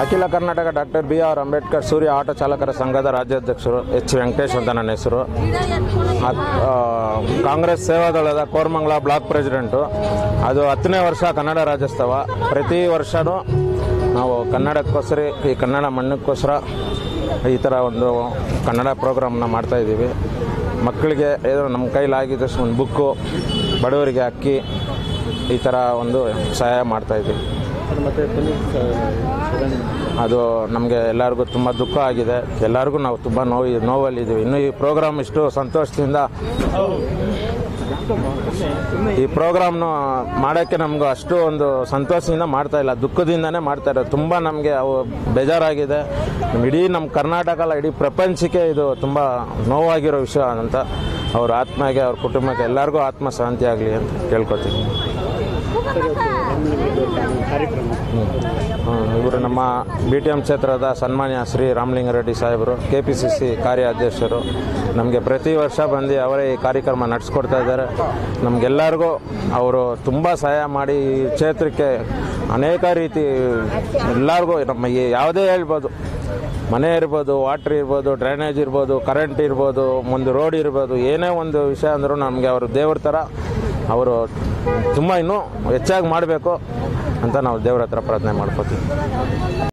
ಅಖಿಲ Karnataka doctor B.R Ambedkar Surya auto ಚಾಲಕರ ಸಂಘದ ರಾಜ್ಯಾಧ್ಯಕ್ಷರು H ವೆಂಕಟೇಶ್ ಅಂತ ನನ್ನ ಹೆಸರು. ಕಾಂಗ್ರೆಸ್ ಸೇವಾದಳದ ಕೋರಮಂಗಲ ಬ್ಲಾಕ್ ಪ್ರೆಸಿಡೆಂಟು. ಅದು 10ನೇ ವರ್ಷ ಕನ್ನಡ ರಾಜ್ಯೋತ್ಸವ. ಪ್ರತಿ ವರ್ಷವೂ ನಾವು ಕನ್ನಡಕ್ಕೋಸ್ಕರ, ಈ ಕನ್ನಡ ಮಣ್ಣಕ್ಕೋಸ್ಕರ ಈ ಥರ ಒಂದು ಕನ್ನಡ ಪ್ರೋಗ್ರಾಮ್ನ ಮಾಡ್ತಾಯಿದ್ದೀವಿ. ಮಕ್ಕಳಿಗೆ ಏನೋ ನಮ್ಮ ಕೈಲಾಗಿದ್ದಷ್ಟು ಒಂದು ಬುಕ್ಕು, ಬಡವರಿಗೆ ಅಕ್ಕಿ, ಈ ಥರ ಒಂದು ಸಹಾಯ ಮಾಡ್ತಾಯಿದ್ದೀವಿ. ಅದು ನಮಗೆ ಎಲ್ಲರಿಗೂ ತುಂಬ ದುಃಖ ಆಗಿದೆ. ಎಲ್ಲರಿಗೂ ನಾವು ತುಂಬ ನೋವಲ್ಲಿದ್ದೀವಿ. ಇನ್ನೂ ಈ ಪ್ರೋಗ್ರಾಮ್ ಇಷ್ಟು ಸಂತೋಷದಿಂದ, ಈ ಪ್ರೋಗ್ರಾಮ್ನು ಮಾಡೋಕ್ಕೆ ನಮಗೂ ಅಷ್ಟು ಒಂದು ಸಂತೋಷದಿಂದ ಮಾಡ್ತಾಯಿಲ್ಲ, ದುಃಖದಿಂದನೇ ಮಾಡ್ತಾಯಿರೋದು. ತುಂಬ ನಮಗೆ ಅವು ಬೇಜಾರಾಗಿದೆ. ಇಡೀ ನಮ್ಮ ಕರ್ನಾಟಕ ಅಲ್ಲ, ಇಡೀ ಪ್ರಪಂಚಕ್ಕೆ ಇದು ತುಂಬ ನೋವಾಗಿರೋ ವಿಷಯ ಅಂತ. ಅವ್ರ ಆತ್ಮಗೆ, ಅವ್ರ ಕುಟುಂಬಕ್ಕೆ ಎಲ್ಲರಿಗೂ ಆತ್ಮ ಶಾಂತಿ ಆಗಲಿ ಅಂತ ಕೇಳ್ಕೊತೀನಿ. ಇವರು ನಮ್ಮ BTM ಕ್ಷೇತ್ರದ ಸನ್ಮಾನ್ಯ ಶ್ರೀ ರಾಮಲಿಂಗಾರೆಡ್ಡಿ ಸಾಹೇಬರು, KPCC ಕಾರ್ಯಾಧ್ಯಕ್ಷರು. ನಮಗೆ ಪ್ರತಿ ವರ್ಷ ಬಂದು ಅವರೇ ಈ ಕಾರ್ಯಕ್ರಮ ನಡೆಸ್ಕೊಡ್ತಾ ಇದ್ದಾರೆ. ನಮಗೆಲ್ಲರಿಗೂ ಅವರು ತುಂಬ ಸಹಾಯ ಮಾಡಿ ಈ ಕ್ಷೇತ್ರಕ್ಕೆ ಅನೇಕ ರೀತಿ ಎಲ್ಲರಿಗೂ ನಮ್ಮ ಯಾವುದೇ ಹೇಳ್ಬೋದು, ಮನೆ ಇರ್ಬೋದು, ವಾಟ್ರ್ ಇರ್ಬೋದು, ಡ್ರೈನೇಜ್ ಇರ್ಬೋದು, ಕರೆಂಟ್ ಇರ್ಬೋದು, ಒಂದು ರೋಡ್ ಇರ್ಬೋದು, ಏನೇ ಒಂದು ವಿಷಯ ಅಂದರೂ ನಮಗೆ ಅವರು ದೇವ್ರ ಥರ. ಅವರು ತುಂಬ ಇನ್ನೂ ಹೆಚ್ಚಾಗಿ ಮಾಡಬೇಕು ಅಂತ ನಾವು ದೇವ್ರ ಹತ್ರ ಪ್ರಾರ್ಥನೆ ಮಾಡ್ಕೋತೀವಿ.